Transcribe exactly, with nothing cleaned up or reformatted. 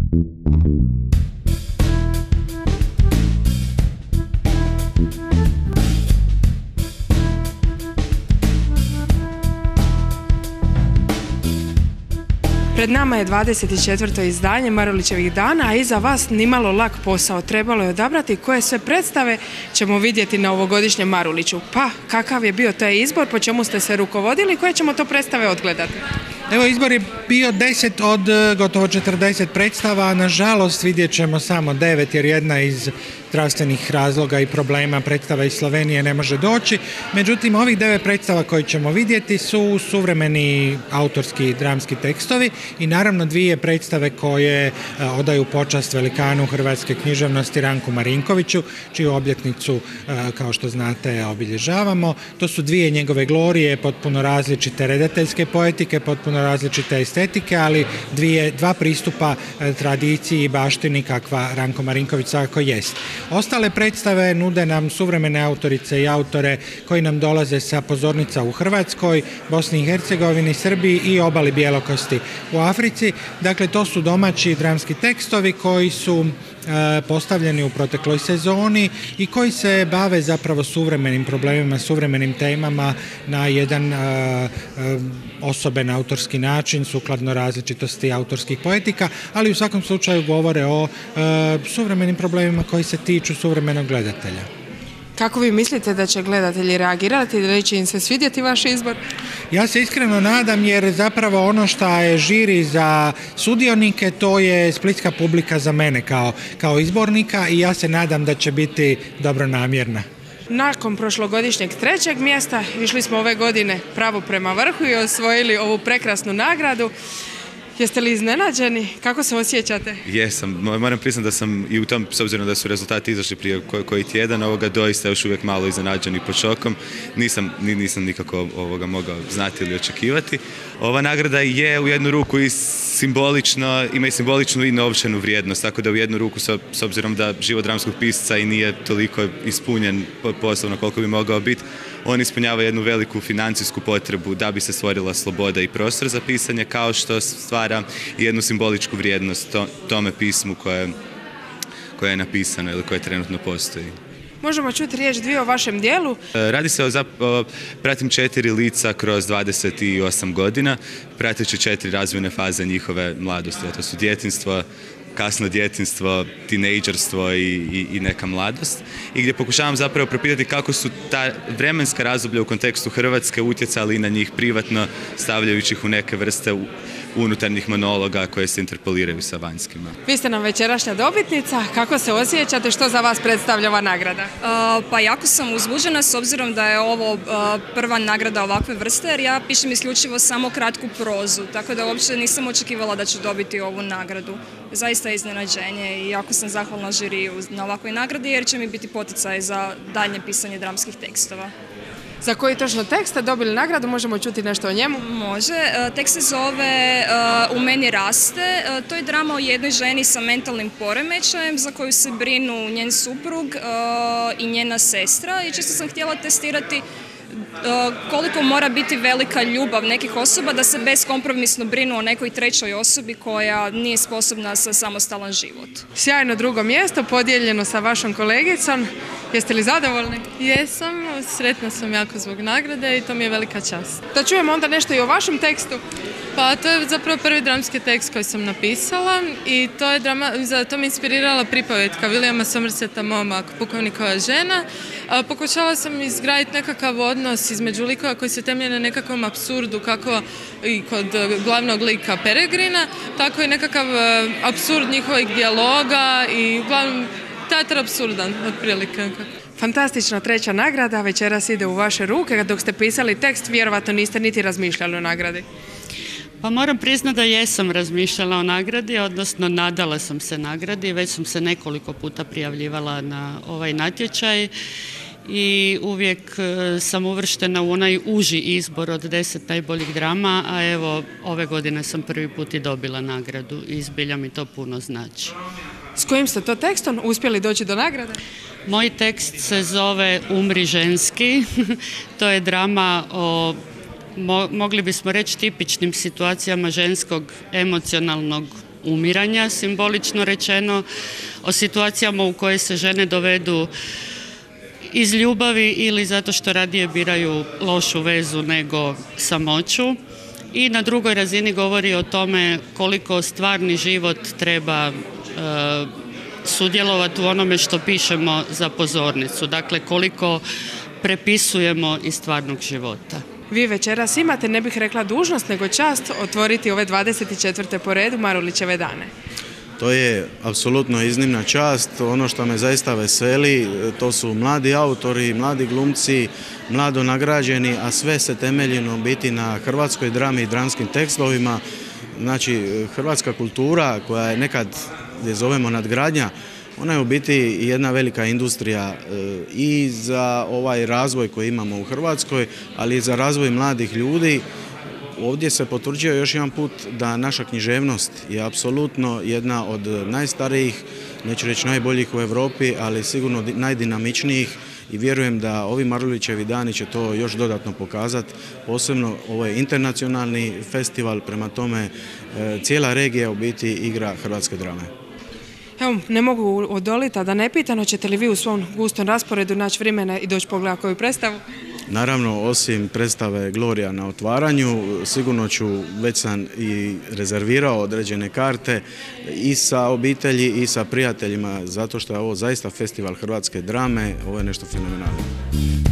Pred nama je dvadeset četvrto izdanje Marulićevih dana, a iza vas nimalo lak posao. Trebalo je odabrati koje sve predstave ćemo vidjeti na ovogodišnjem Maruliću. Pa, kakav je bio taj izbor, po čemu ste se rukovodili i koje ćemo to predstave odgledati? Evo, izbor je bio deset od gotovo četrdeset predstava, nažalost vidjet ćemo samo devet jer jedna iz zdravstvenih razloga i problema predstava iz Slovenije ne može doći. Međutim, ovih devet predstava koje ćemo vidjeti su suvremeni autorski dramski tekstovi i naravno dvije predstave koje odaju počast velikanu hrvatske književnosti Ranku Marinkoviću, čiju obljetnicu, kao što znate, obilježavamo. To su dvije njegove glorije, potpuno različite redateljske poetike, potpuno različite estetike, ali dvije, dva pristupa tradiciji i baštini kakva Ranko Marinković svakako jest. Ostale predstave nude nam suvremene autorice i autore koji nam dolaze sa pozornica u Hrvatskoj, Bosni i Hercegovini, Srbiji i obali Bjelokosti u Africi. Dakle, to su domaći dramski tekstovi koji su postavljeni u protekloj sezoni i koji se bave zapravo suvremenim problemima, suvremenim temama na jedan osoben autorski način, sukladno različitosti autorskih poetika, ali u svakom slučaju govore o suvremenim problemima koji se tiču suvremenog gledatelja. Kako vi mislite da će gledatelji reagirati, da će im se svidjeti vaš izbor? Ja se iskreno nadam, jer zapravo ono što je žiri za sudionike, to je splitska publika za mene kao, kao izbornika i ja se nadam da će biti dobronamjerna. Nakon prošlogodišnjeg trećeg mjesta išli smo ove godine pravo prema vrhu i osvojili ovu prekrasnu nagradu. Jeste li iznenađeni? Kako se osjećate? Jesam. Moram priznati da sam i u tom, s obzirom da su rezultati izašli prije koji, koji tjedan, ovoga doista još uvijek malo iznenađen i pod šokom. Nisam, nisam nikako ovoga mogao znati ili očekivati. Ova nagrada je u jednu ruku i simbolično, ima i simboličnu i novčanu vrijednost, tako da u jednu ruku, s obzirom da život dramskog pisca i nije toliko ispunjen poslovno koliko bi mogao biti, on ispunjava jednu veliku financijsku potrebu da bi se stvorila sloboda i prostor za pisanje, kao što stvara i jednu simboličku vrijednost to, tome pismu koje, koje je napisano ili koje trenutno postoji. Možemo čuti riječ dvije o vašem dijelu? Radi se o, o pratim četiri lica kroz dvadeset osam godina, prateći četiri razvojne faze njihove mladosti, a to su djetinjstvo, kasno djetinjstvo, tinejdžerstvo i, i, i neka mladost, i gdje pokušavam zapravo propitati kako su ta vremenska razdoblja u kontekstu Hrvatske utjecali i na njih privatno, stavljajući ih u neke vrste unutarnjih monologa koje se interpoliraju sa vanjskima. Vi ste nam večerašnja dobitnica. Kako se osjećate? Što za vas predstavlja ova nagrada? Uh, pa jako sam uzbuđena s obzirom da je ovo uh, prva nagrada ovakve vrste, jer ja pišem isključivo samo kratku prozu, tako da uopće nisam očekivala da ću dobiti ovu nagradu. Zaista je iznenađenje i jako sam zahvalna žiriju na ovakvoj nagradi, jer će mi biti poticaj za daljnje pisanje dramskih tekstova. Za koji točno tekst ste dobili nagradu? Možemo čuti nešto o njemu? Može. Tekst se zove uh, U meni raste. Uh, to je drama o jednoj ženi sa mentalnim poremećajem za koju se brinu njen suprug uh, i njena sestra. I čisto sam htjela testirati koliko mora biti velika ljubav nekih osoba da se beskompromisno brinu o nekoj trećoj osobi koja nije sposobna za samostalan život. Sjajno drugo mjesto, podijeljeno sa vašom kolegicom. Jeste li zadovoljni? Jesam, sretna sam jako zbog nagrade i to mi je velika čast. Da čujemo onda nešto i o vašem tekstu. Pa to je zapravo prvi dramski tekst koji sam napisala i to je drama, za to me inspirirala pripovetka Williama Somerseta Momak, Pukovnikova žena. Pokušala sam izgraditi nekakav odnos između likova koji se temelje na nekakvom apsurdu, kako i kod glavnog lika Peregrina, tako i nekakav apsurd njihovih dijaloga i uglavnom teatar apsurdan otprilike. Fantastična treća nagrada, večeras ide u vaše ruke. Dok ste pisali tekst, vjerovatno niste niti razmišljali o nagradi. Pa moram priznati da jesam razmišljala o nagradi, odnosno nadala sam se nagradi, već sam se nekoliko puta prijavljivala na ovaj natječaj i uvijek sam uvrštena u onaj uži izbor od deset najboljih drama, a evo ove godine sam prvi put i dobila nagradu i zbilja mi to puno znači. S kojim ste to tekstom uspjeli doći do nagrade? Moj tekst se zove Umri ženski, to je drama o Mo, mogli bismo reći tipičnim situacijama ženskog emocionalnog umiranja, simbolično rečeno, o situacijama u koje se žene dovedu iz ljubavi ili zato što radije biraju lošu vezu nego samoću. I na drugoj razini govori o tome koliko stvarni život treba e, sudjelovati u onome što pišemo za pozornicu, dakle koliko prepisujemo iz stvarnog života. Vi večeras imate, ne bih rekla dužnost, nego čast otvoriti ove dvadeset četvrte po redu Marulićeve dane. To je apsolutno iznimna čast. Ono što me zaista veseli, to su mladi autori, mladi glumci, mlado nagrađeni, a sve se temelji u biti na hrvatskoj drami i dramskim tekstovima. Znači, hrvatska kultura koja je nekad, gdje zovemo nadgradnja, ona je u biti jedna velika industrija i za ovaj razvoj koji imamo u Hrvatskoj, ali i za razvoj mladih ljudi. Ovdje se potvrđuje još jedan put da naša književnost je apsolutno jedna od najstarijih, neću reći najboljih u Europi, ali sigurno najdinamičnijih i vjerujem da ovi Marulićevi dani će to još dodatno pokazati. Posebno ovo je internacionalni festival, prema tome cijela regija u biti igra hrvatske drame. Evo, ne mogu odoliti, a da ne pitam, hoćete li vi u svom gustom rasporedu naći vremena i doći pogledati koju predstavu? Naravno, osim predstave Gloria na otvaranju, sigurno ću, već sam i rezervirao određene karte i sa obitelji i sa prijateljima, zato što je ovo zaista festival hrvatske drame, ovo je nešto fenomenalno.